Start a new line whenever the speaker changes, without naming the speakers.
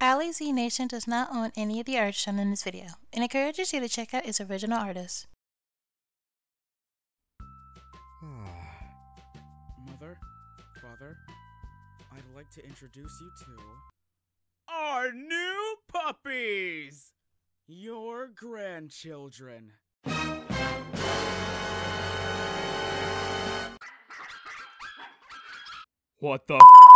Ali Z Nation does not own any of the art shown in this video and encourages you to check out its original artist.
Mother, Father, I'd like to introduce you to our new puppies! Your grandchildren.
What the f?